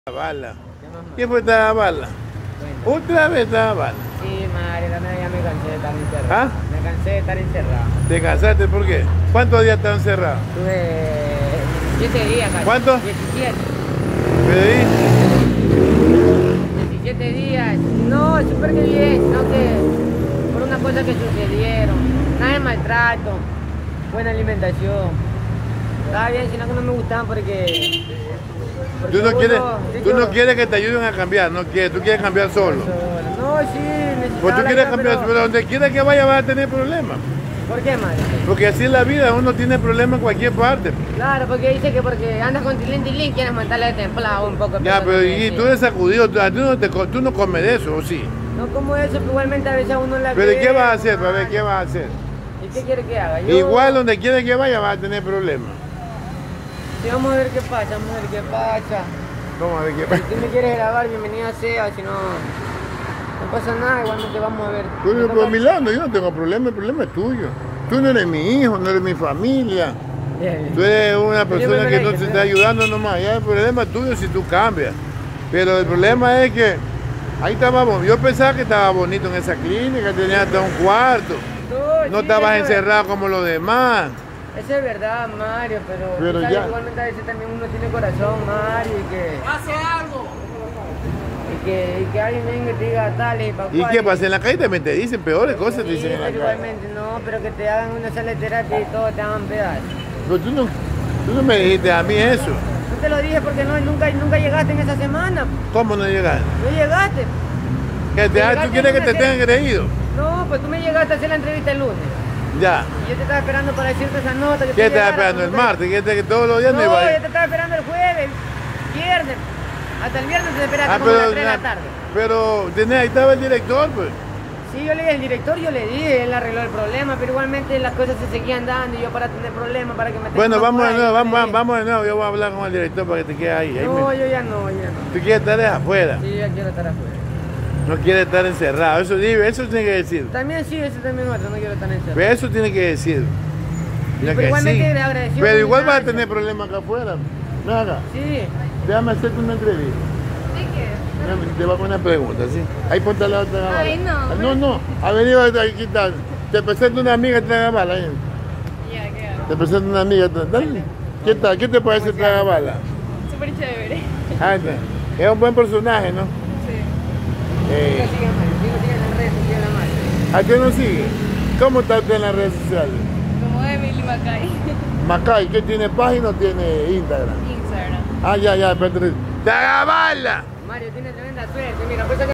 Bala. ¿Quién fue esta bala? ¿Otra vez esta bala? Sí, madre, la neta ya me cansé de estar encerrado. ¿Ah? Me cansé de estar encerrado. ¿Te cansaste? ¿Por qué? ¿Cuántos días están encerrados? Tuve 17 días casi. ¿Cuántos? 17. ¿Pedí? 17 días. No, súper que bien, sino que por una cosa que sucedieron. Nada de maltrato, buena alimentación. Estaba bien, sino que no me gustaban porque Tú no quieres que te ayuden a cambiar, no quieres, tú quieres cambiar solo. No, sí, necesitaba Pues tú la quieres ayuda, cambiar, pero donde quiera que vaya vas a tener problemas. ¿Por qué, madre? Porque así es la vida, uno tiene problemas en cualquier parte. Claro, porque dice que porque andas con tilín, quieres montarle de templado un poco. Ya, pero y tú eres sacudido, tú no comes de eso, ¿o sí? No como eso, pero igualmente a veces a uno la Pero ¿y ve, qué vas a hacer? madre. A ver, ¿qué vas a hacer? ¿Y qué quiere que haga? Yo... Igual donde quiera que vaya vas a tener problemas. Sí, vamos a ver qué pasa, vamos a ver qué pasa. Vamos a ver qué Si pasa. tú me quieres grabar, bienvenida sea, si no, no pasa nada, igualmente vamos a ver. Tú, por mi lado, yo no tengo problema, el problema es tuyo. Tú no eres mi hijo, no eres mi familia. Bien. Tú eres una persona que no te bien. está ayudando nomás. Ya el problema es tuyo si tú cambias. Pero el problema es que ahí estábamos. Yo pensaba que estaba bonito en esa clínica, tenía hasta un cuarto. No sí, estabas eso encerrado como los demás. Eso es verdad, Mario, pero Pero ¿sabes? ya. Igualmente a veces también uno tiene corazón, Mario, y que... ¡Hace algo! Y que alguien venga y te diga tal y papá. ¿Y qué pasa? En la calle también te dicen peores cosas, te Sí, dicen en la pero calle. igualmente no, pero que te hagan una sala de terapia y todo te hagan pedazos. Pero tú no me dijiste a mí eso. No te lo dije porque nunca llegaste en esa semana. ¿Cómo no llegaste? No llegaste. ¿Tú quieres que te tengan creído? No, pues tú me llegaste a hacer la entrevista el lunes. Ya. Y yo te estaba esperando para decirte esa nota. ¿Qué estás esperando? ¿El martes? Que todos los días no No, iba a ir. yo te estaba esperando el jueves, viernes. Hasta el viernes te esperaste como a las 3 de la tarde. Pero ahí estaba el director, pues. Sí, yo le dije al director, yo le dije, él arregló el problema, pero igualmente las cosas se seguían dando y yo para tener problemas, para que me tengan Bueno, más vamos por de ahí, nuevo, yo le dije, vamos de nuevo. Yo voy a hablar con el director para que te quedes ahí. No, yo ya no. Tú quieres estar afuera, Sí, yo ya quiero estar afuera. no quieres estar encerrado. Eso tiene que decir. También sí, eso también es otro, no quiero estar encerrado. Pero eso tiene que decir. Ya pero que igualmente sí. le agradeció Pero por igual mi vas a gracia. tener problemas acá afuera. Ven acá, Sí. déjame hacerte una entrevista. ¿De qué? Te voy a poner una pregunta, ¿sí? Ahí ponte la otra bala. Ay, no. No. Ha venido aquí, está. Te presento una amiga Tragabala. Ahí. Ya, ¿qué hago? Te presento una amiga. Dale. ¿Qué tal? ¿Qué te parece Tragabala? Súper chévere. Ah, es un buen personaje, ¿no? Sí. Sigan en las redes sociales, la madre. ¿A qué nos sigue? ¿Cómo está usted en las redes sociales? Como Emily Macay. Macay, ¿qué tiene página o tiene Instagram? Instagram. Ah, ya, pero... ¡Tragabala! Mario tiene tremenda suerte, mira, por eso que